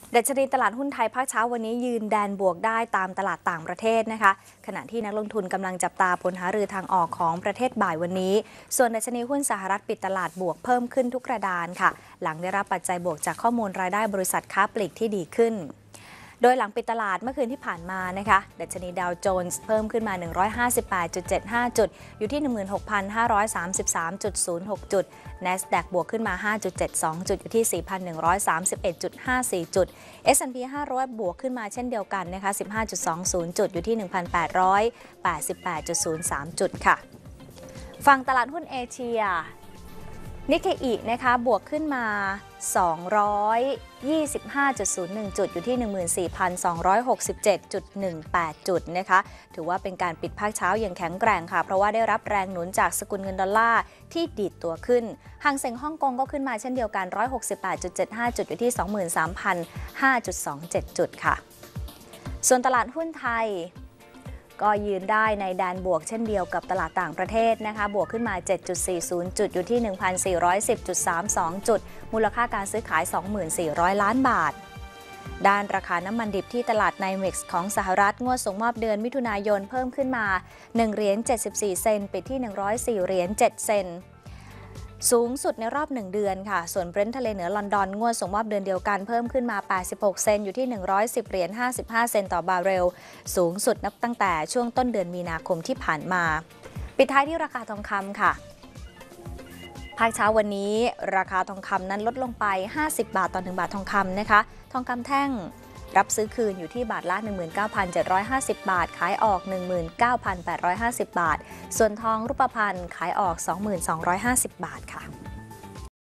ดัชนีตลาดหุ้นไทยภาคเช้าวันนี้ยืนแดนบวกได้ตามตลาดต่างประเทศนะคะขณะที่นักลงทุนกำลังจับตาผลหารือทางออกของประเทศบ่ายวันนี้ส่วนดัชนีหุ้นสหรัฐปิดตลาดบวกเพิ่มขึ้นทุกกระดานค่ะหลังได้รับปัจจัยบวกจากข้อมูลรายได้บริษัทค้าปลีกที่ดีขึ้นโดยหลังปิดตลาดเมื่อคืนที่ผ่านมานะคะดัชนีดาวโจนส์เพิ่มขึ้นมา 158.75 จุดอยู่ที่ 16,533.06 จุด NASDAQ บวกขึ้นมา 5.72 จุดอยู่ที่ 4,131.54 จุด S&P 500 บวกขึ้นมาเช่นเดียวกันนะคะ 15.20 จุดอยู่ที่ 1,888.03 จุดค่ะฝั่งตลาดหุ้นเอเชียนิกเกอินะคะบวกขึ้นมา 225.01 จุดอยู่ที่ 14,267.18 จุดนะคะถือว่าเป็นการปิดภาคเช้าอย่างแข็งแกร่งค่ะเพราะว่าได้รับแรงหนุนจากสกุลเงินดอลลาร์ที่ดีดตัวขึ้นหังเส็งฮ่องกงก็ขึ้นมาเช่นเดียวกัน 168.75 จุดอยู่ที่ 23,005.27 จุดค่ะส่วนตลาดหุ้นไทยก็ยืนได้ในแดนบวกเช่นเดียวกับตลาดต่างประเทศนะคะบวกขึ้นมา 7.40 จุดอยู่ที่ 1,410.32 จุดมูลค่าการซื้อขาย 24,000 ล้านบาทด้านราคาน้ำมันดิบที่ตลาดไนเม็กซ์ของสหรัฐงวดส่งมอบเดือนมิถุนายนเพิ่มขึ้นมา1เหรียญ74 เซนต์ปิดที่104เหรียญ7 เซนต์สูงสุดในรอบ1เดือนค่ะส่วนเบรนท์ทะเลเหนือลอนดอนงวดส่งมอบเดือนเดียวกันเพิ่มขึ้นมา86เซนต์อยู่ที่110เหรียญ55 เซนต์ต่อบาร์เรลสูงสุดนับตั้งแต่ช่วงต้นเดือนมีนาคมที่ผ่านมาปิดท้ายที่ราคาทองคำค่ะภาคเช้าวันนี้ราคาทองคำนั้นลดลงไป50บาทต่อ1บาททองคำนะคะทองคำแท่งรับซื้อคืนอยู่ที่บาทละ 19,750 บาทขายออก 19,850 บาทส่วนทองรูปพรรณขายออก 2,250 บาทค่ะ